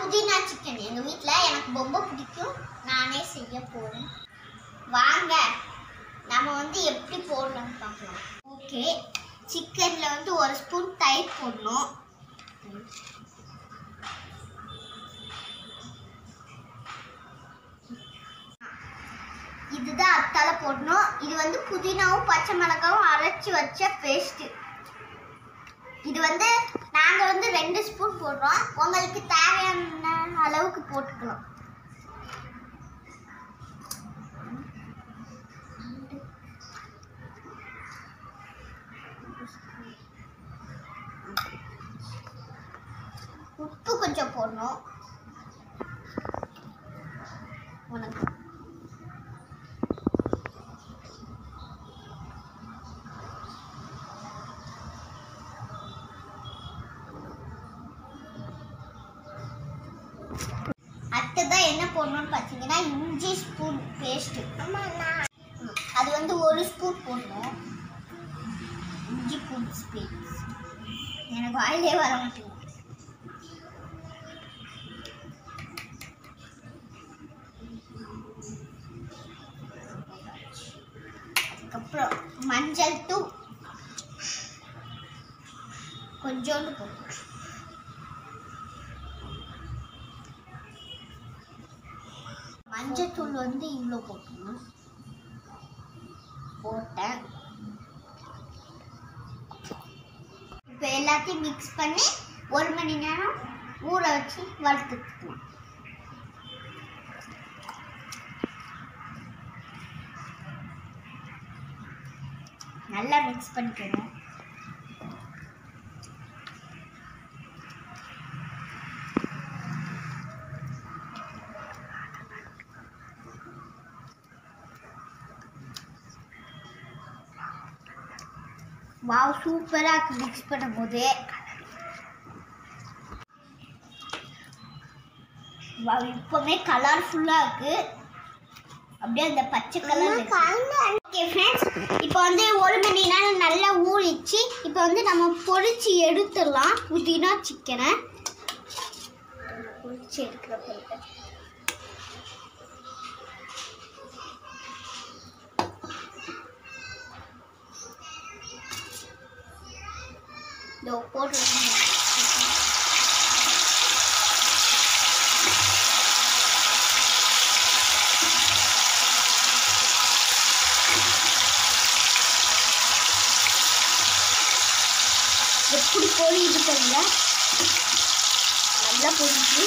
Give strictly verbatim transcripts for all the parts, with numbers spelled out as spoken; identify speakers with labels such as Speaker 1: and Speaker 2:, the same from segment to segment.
Speaker 1: புதினா சிக்கன் எங்கள் வீட்டில் எனக்கு ரொம்ப பிடிக்கும். நானே செய்ய போகிறேன். வாங்க நம்ம வந்து எப்படி போடணும்னு பார்க்கலாம். ஓகே, சிக்கனில் வந்து ஒரு ஸ்பூன் தயிர் போடணும். இதுதான் அத்தால போடணும். இது வந்து புதினாவும் பச்சை மிளகாவும் அரைச்சி வச்ச பேஸ்ட்டு. இது வந்து நாங்கள் வந்து ரெண்டு ஸ்பூன் போடுறோம். உங்களுக்கு தேவையான அளவுக்கு போட்டுக்கலாம். உப்பு கொஞ்சம் போடணும். உனக்கு அடுத்ததான் என்ன போடணும்னு பார்த்தீங்கன்னா இஞ்சி ஸ்பூன் பேஸ்ட்டு. அது வந்து ஒரு ஸ்பூன் போடணும். இஞ்சி பூண்டு பேஸ்ட் எனக்கு வாயிலே வர மாட்டேங்குது. அதுக்கப்புறம் மஞ்சள் தூள் கொஞ்சோண்டு போடணும். மஞ்சள் தூள் வந்து இவ்வளோ போட்டணும். போட்டேன். இப்போ எல்லாத்தையும் மிக்ஸ் பண்ணி ஒரு மணி நேரம் ஊற வச்சு வறுத்துக்கலாம். நல்லா மிக்ஸ் பண்ணிக்கணும். வாவ், சூப்பராக இருக்குது மிக்ஸ் பண்ணும்போது. வாவ், இப்போவுமே கலர்ஃபுல்லாக இருக்குது. அப்படியே அந்த பச்சை கலர். ஓகே ஃப்ரெண்ட்ஸ், இப்போ வந்து ஒரு மணி நேரம் நல்லா ஊறிச்சு. இப்போ வந்து நம்ம பொரிச்சு எடுத்துடலாம். புதினா சிக்கனை பொரிச்சு எடுக்கிற போயிட்டு போட்டு எப்படி பொரியுது பாருங்க. நல்லா பொரிஞ்சு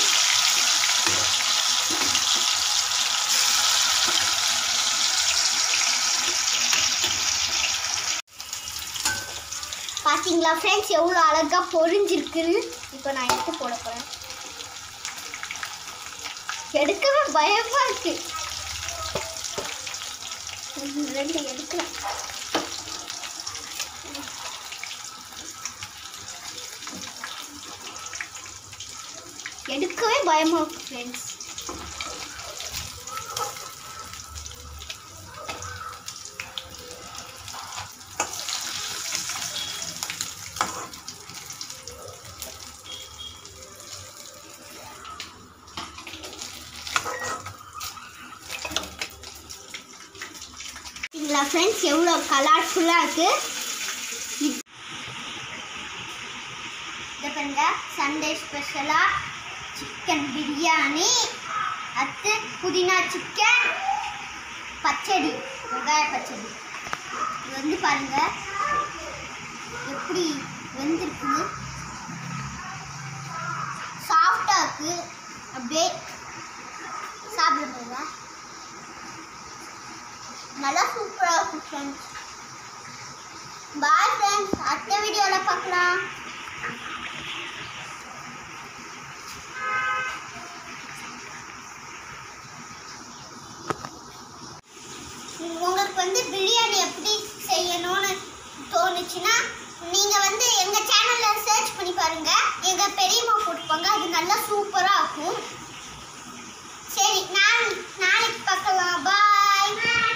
Speaker 1: பார்த்தீங்களா ஃப்ரெண்ட்ஸ், எவ்வளோ அழகாக பொரிஞ்சிருக்குன்னு. இப்போ நான் எடுத்து போட போகிறேன். எடுக்கவே பயமாக இருக்கு. ரெண்டு எடுக்கிறேன். எடுக்கவே பயமாக இருக்கு ஃப்ரெண்ட்ஸ். ஃப்ரெண்ட்ஸ், எவ்வளோ கலர்ஃபுல்லாக இருக்குது. இதை பாருங்க, சண்டே ஸ்பெஷலாக சிக்கன் பிரியாணி, அடுத்து புதினா சிக்கன் பச்சடி, வெங்காய பச்சடி. இது வந்து பாருங்க எப்படி வெந்திருக்குன்னு. சாஃப்டாக இருக்குது. அப்படியே சாப்பிடுங்க. நல்லா சூப்பராக இருக்கும் ஃப்ரெண்ட்ஸ். பாய் ஃப்ரெண்ட்ஸ், அடுத்த வீடியோவில் பார்க்கலாம். உங்களுக்கு வந்து பிரியாணி எப்படி செய்யணும்னு தோணுச்சுன்னா நீங்கள் வந்து எங்கள் சேனலில் சர்ச் பண்ணி பாருங்கள். எங்கள் பெரியம்மா போட்டுப்பாங்க. அது நல்லா சூப்பராக இருக்கும். சரி, நான் நாளைக்கு பார்க்கலாம். பாய்.